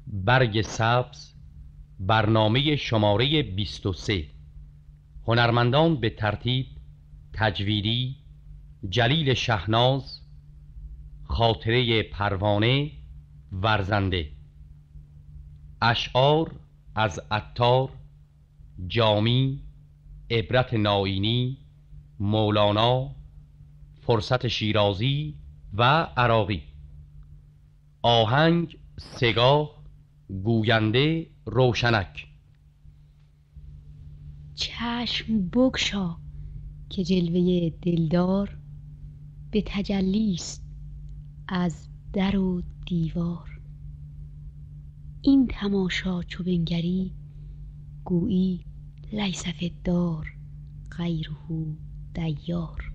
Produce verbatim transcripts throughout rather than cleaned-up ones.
برگ سبز، برنامه شماره بیست و سه. هنرمندان به ترتیب: تجویدی جلیل شهناز، خاطره پروانه، ورزنده. اشعار از عطار، جامی، عبرت ناینی، مولانا، فرصت شیرازی و عراقی. آهنگ سگاه، گوینده روشنک. چشم بگشا که جلوه دلدار به تجلیست از در و دیوار. این تماشا چو بنگری گویی لیس فی الدار غیره دیار.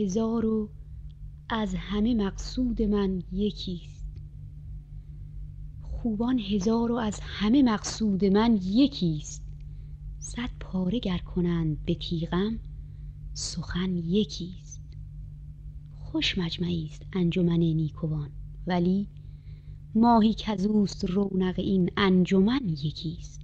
هزار و از همه مقصود من یکیست. خوبان هزار و از همه مقصود من یکیست. صد پاره گر کنند به تیغم سخن یکیست. خوش مجمعی است انجمن نیکوان، ولی ماهی کزوست رونق این انجمن یکیست.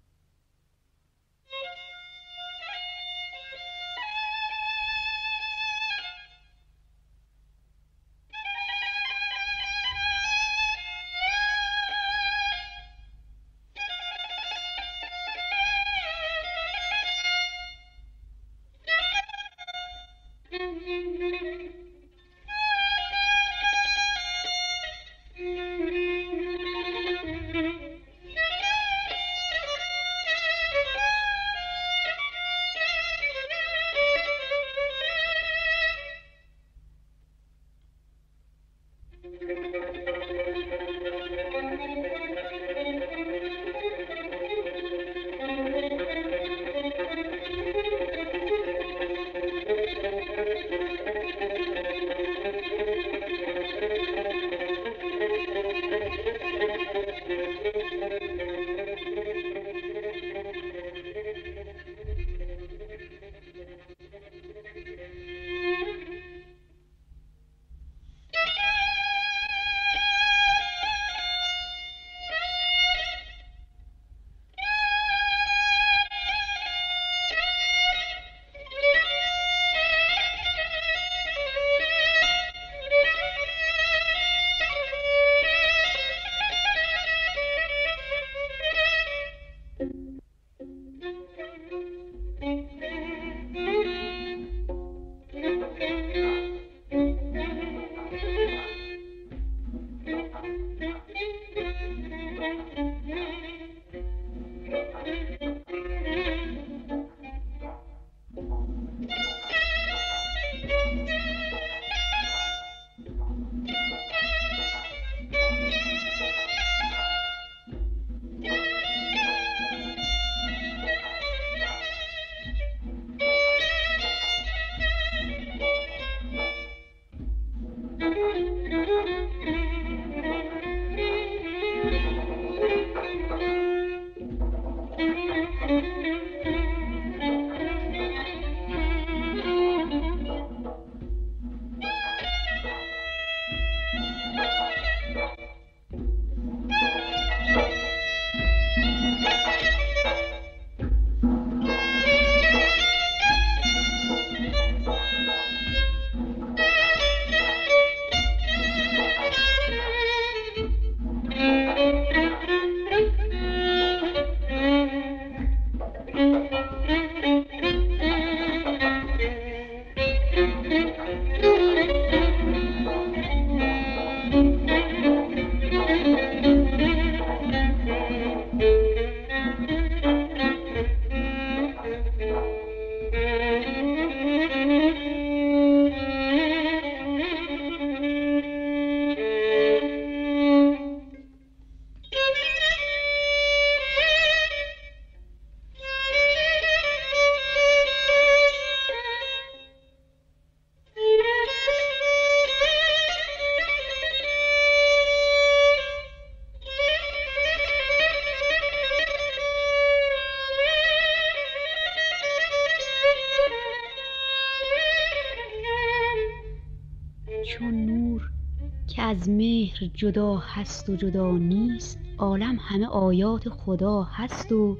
چون نور که از مهر جدا هست و جدا نیست، عالم همه آیات خدا هست و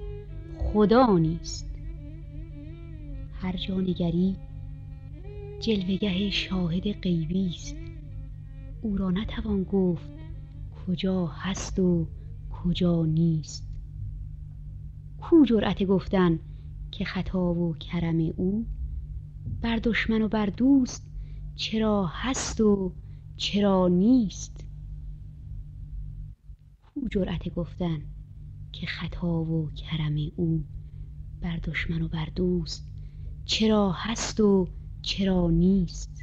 خدا نیست. هر جا نگری جلوه‌گه شاهد غیبی است، او را نتوان گفت کجا هست و کجا نیست. کو جرأت گفتن که خطا و کرم او، بر دشمن و بر دوست چرا هست و چرا نیست. کو جرأت گفتن که خطا و کرم او، بر دشمن و بر دوست چرا هست و چرا نیست.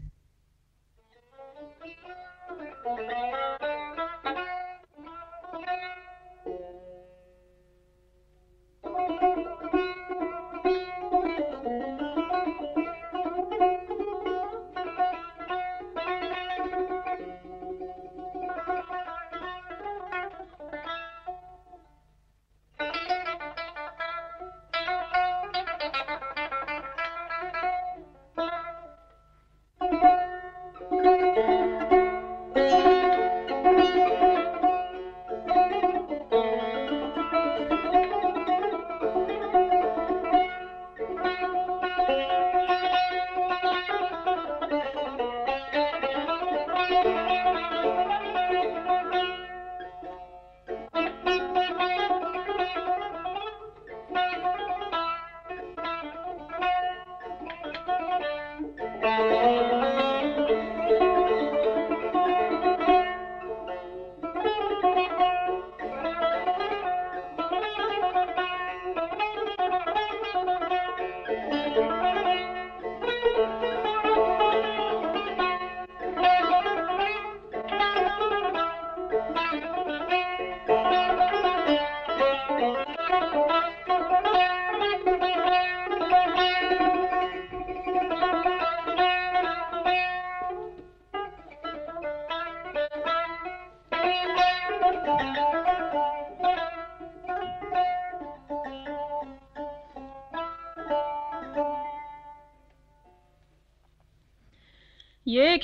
یک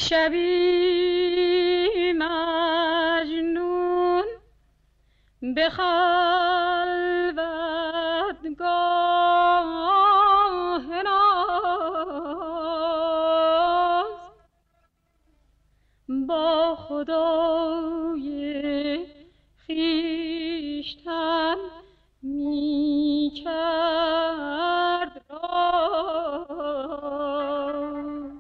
شبی مجنون به خلوتگاه ناز با خدای خویشتن می کرد راز.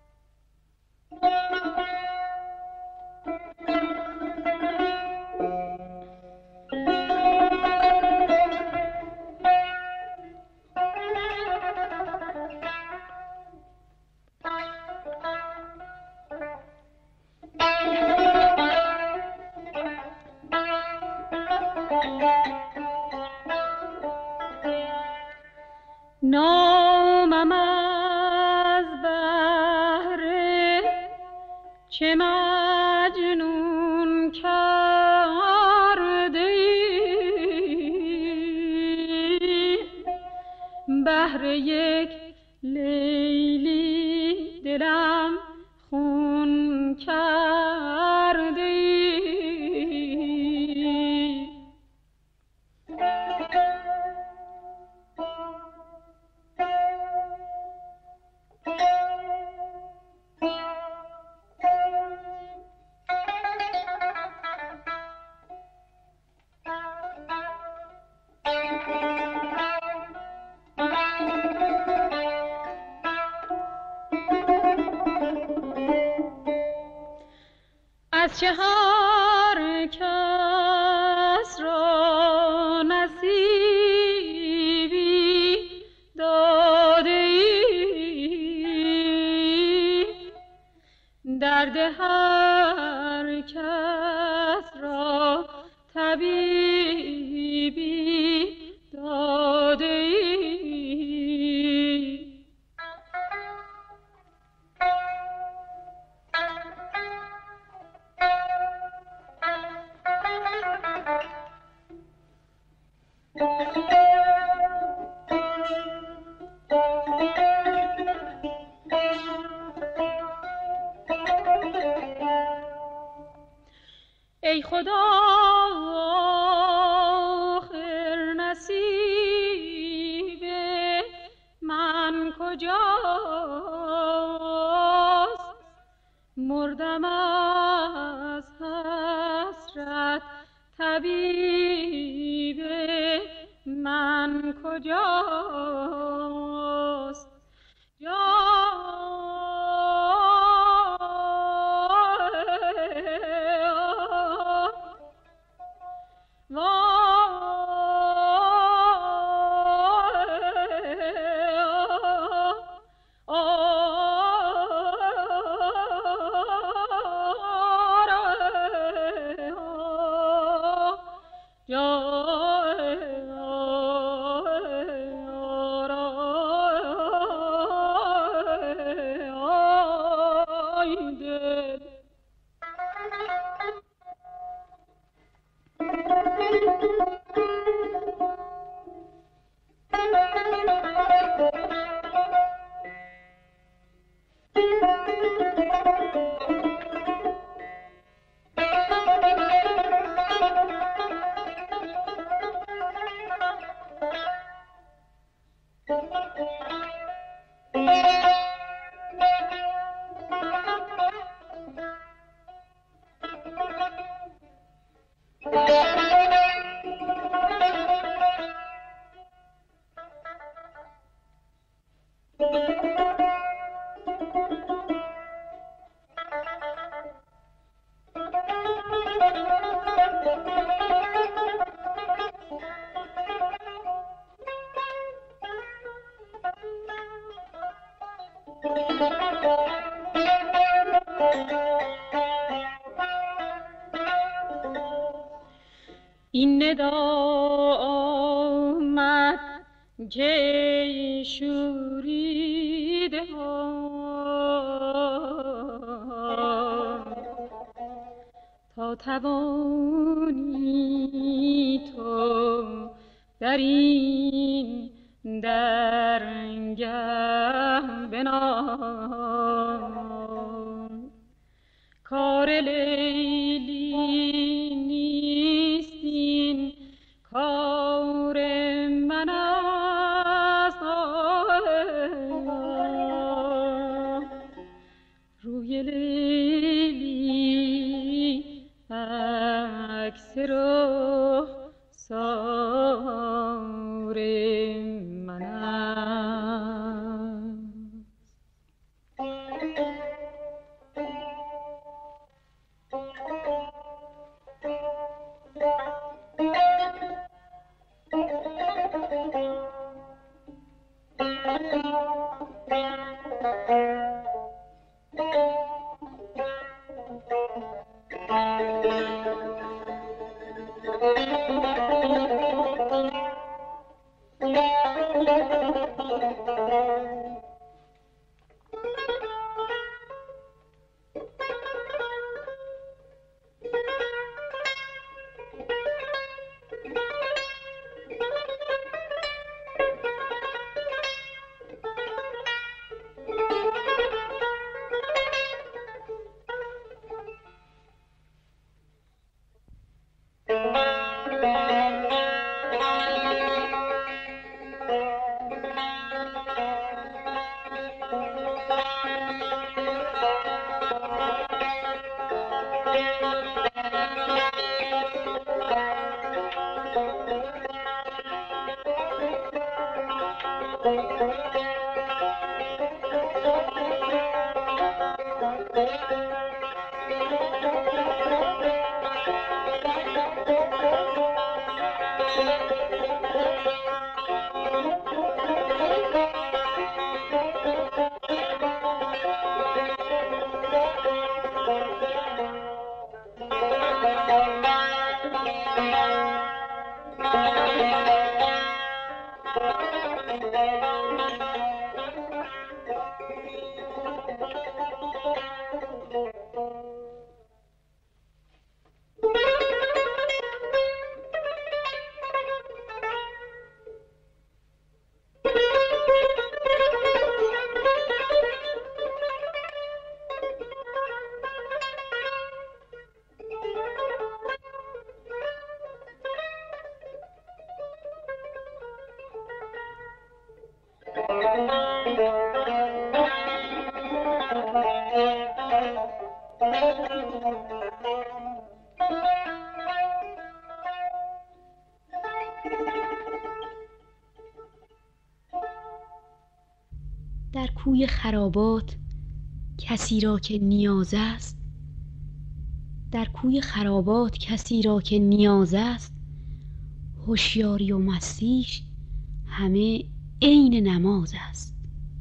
نامم از بهر چه مجنون کرده ای، بهر یک لیلی دلم خون کرده ای. از چه هر کس را نصیبی داده ای، درد هر کس را طبیبی داده ای. ای خدا آخر نصیب من کجاست، مردم از حسرت طبیب من کجاست. این ندا آمد جی شوریده ها، تا تا توانی تو در این درنگه بنام کار لیلی نیست این کار من است روی لیلی عکس رخ سار من است در کوی خرابات کسی را که نیاز است، در کوی خرابات کسی را که نیاز است، هوشیاری و مستیش همه عین نماز است.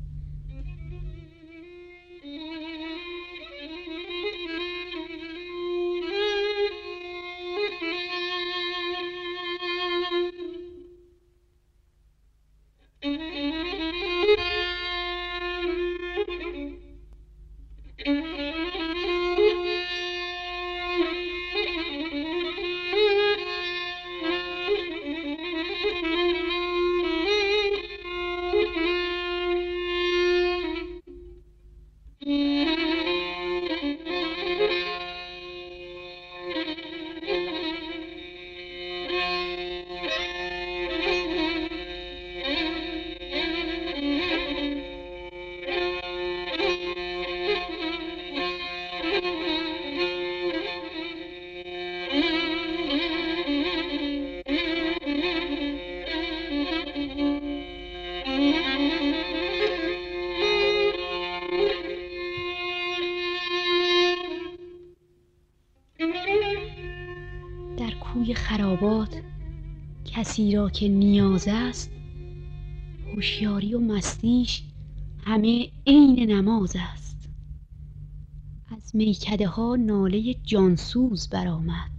در کوی خرابات کسی را که نیاز است، هوشیاری و مستیش همه عین نماز است. از میکده ها ناله جانسوز برآمد،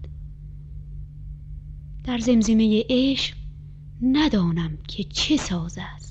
در زمزمه عشق ندانم که چه ساز است.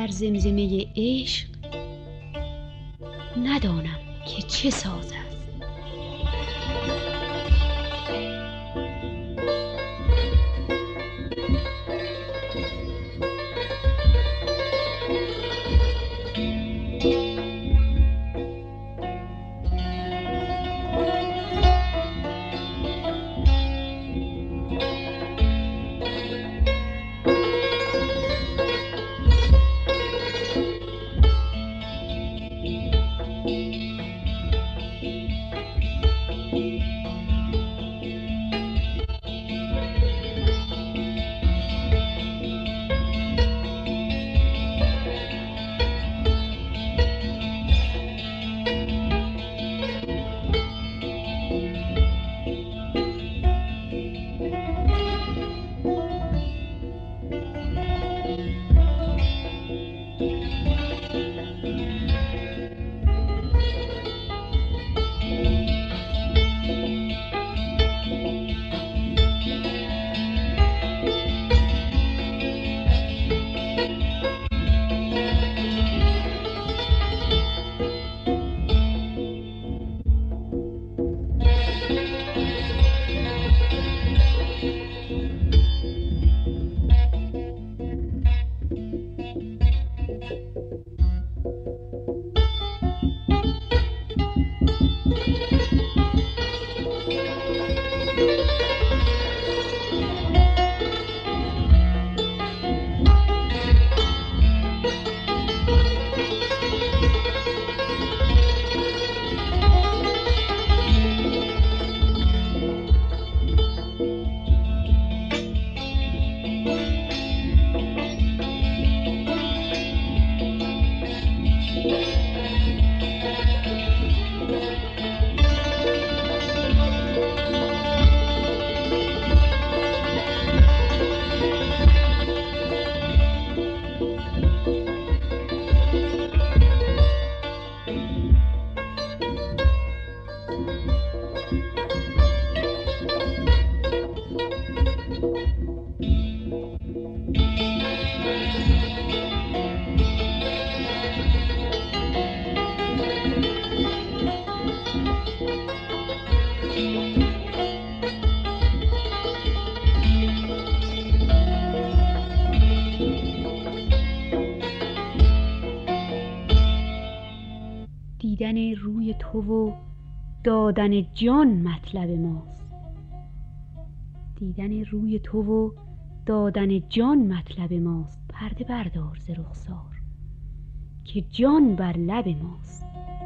در زمزمه عشق ندانم که چه ساز است. دیدن روی تو و دادن جان مطلب ماست. دیدن روی تو و دادن جان مطلب ماست. پرده بردار ز رخسار که جان بر لب ماست.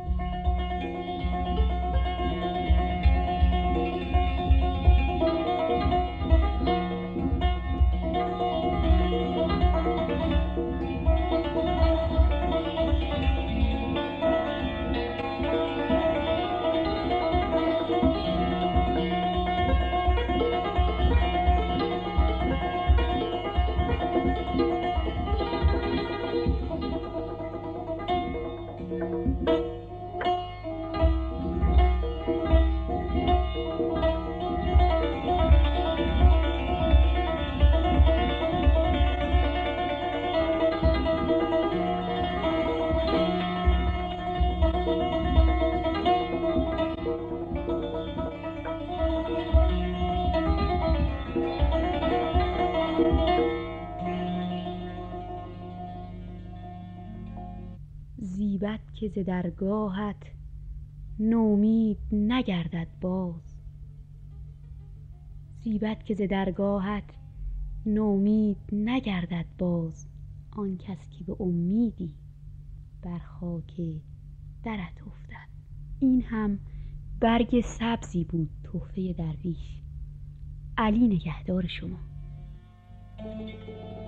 زیبد که ز درگاهت نومید نگردد باز. زیبد که ز درگاهت نومید نگردد باز. آن کس که به امیدی بر خاک درت افتد. این هم برگ سبزی بود تحفه درویش. علی نگهدار شما.